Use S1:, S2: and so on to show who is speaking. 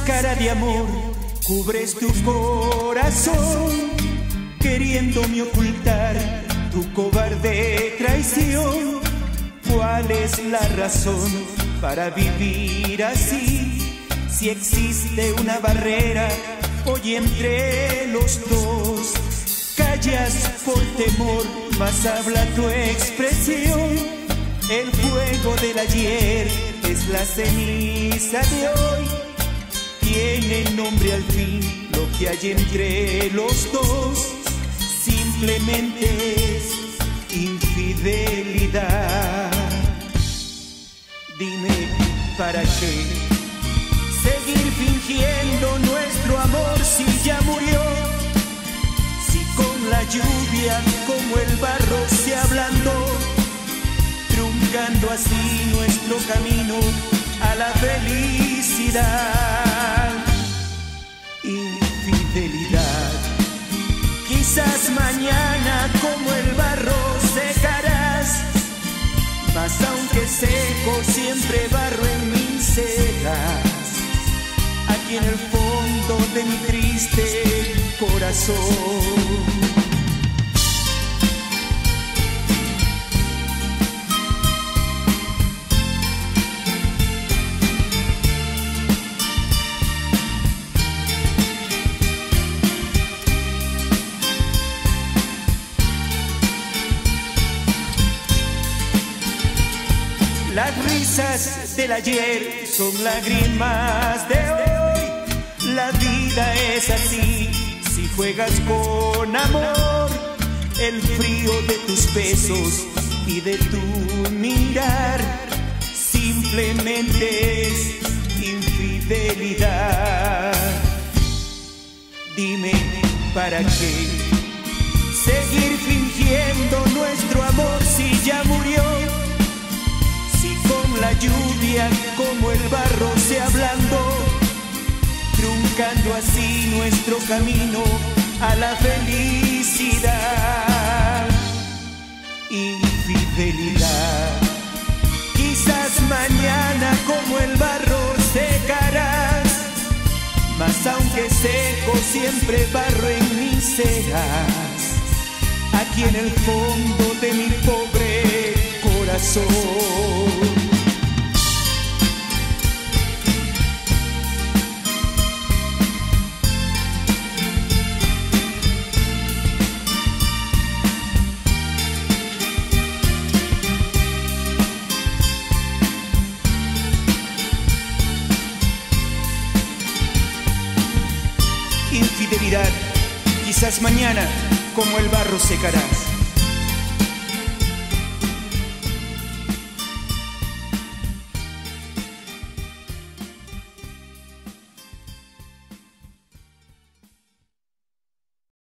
S1: máscara de amor cubres tu corazón, queriéndome ocultar tu cobarde traición. ¿Cuál es la razón para vivir así? Si existe una barrera hoy entre los dos, callas por temor, mas habla tu expresión. El fuego del ayer es la ceniza de hoy. Tiene nombre al fin lo que hay entre los dos. Simplemente es infidelidad. Dime, ¿para qué seguir fingiendo nuestro amor si ya murió? Si con la lluvia como el barro se ablandó, truncando así nuestro camino a la felicidad. Infidelidad. Quizás mañana como el barro secarás, mas aunque seco siempre barro en mis cejas, aquí en el fondo de mi triste corazón. Las risas del ayer son lágrimas de hoy. La vida es así si juegas con amor. El frío de tus besos y de tu mirar simplemente es infidelidad. Dime, ¿para qué seguir fingiendo nuestro amor si ya murió? Con la lluvia como el barro se ablandó, truncando así nuestro camino a la felicidad. Infidelidad. Quizás mañana como el barro secarás, mas aunque seco siempre barro en mis cejas, aquí en el fondo de mi pobre corazón. Infidelidad. Quizás mañana como el barro secarás,